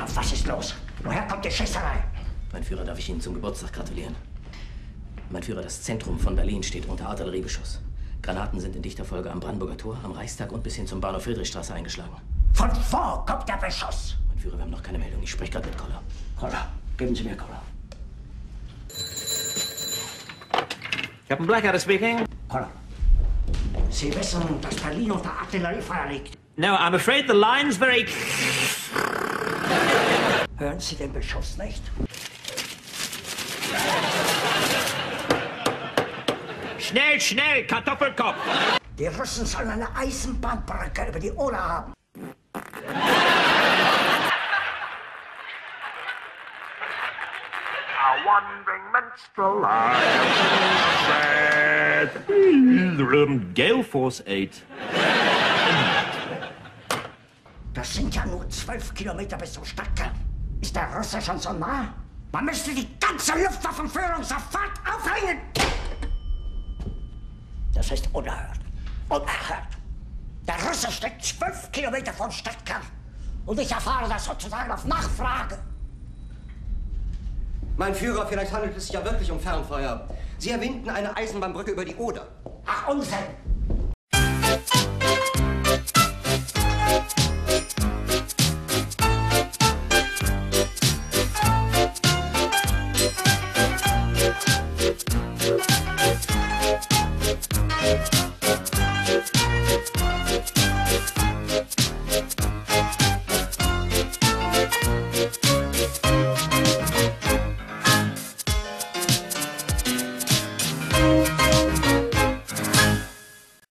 Bischof, was ist los? Woher kommt die Schießerei? Mein Führer, darf ich Ihnen zum Geburtstag gratulieren? Mein Führer, das Zentrum von Berlin steht unter Artilleriebeschuss. Granaten sind in dichter Folge am Brandenburger Tor, am Reichstag und bis hin zum Bahnhof Friedrichstraße eingeschlagen. Von wo kommt der Beschuss? Mein Führer, wir haben noch keine Meldung. Ich spreche gerade mit Koller. Koller, geben Sie mir Koller. Captain Blockadder speaking. Koller, Sie wissen, dass Berlin unter Artilleriefeuer liegt. No, I'm afraid the line's very... Hören Sie den Beschuss nicht? Schnell, schnell, Kartoffelkopf! Die Russen sollen eine Eisenbahnbrücke über die Oder haben. A wandering minstrel Gale Force 8. Das sind ja nur 12 Kilometer bis zum Stadtkern. Ist der Russe schon so nah? Man müsste die ganze Luftwaffenführung sofort aufhängen! Das ist unerhört. Unerhört. Der Russe steckt 12 Kilometer vom Stadtkern. Und ich erfahre das sozusagen auf Nachfrage. Mein Führer, vielleicht handelt es sich ja wirklich um Fernfeuer. Sie erwähnten eine Eisenbahnbrücke über die Oder. Ach, Unsinn!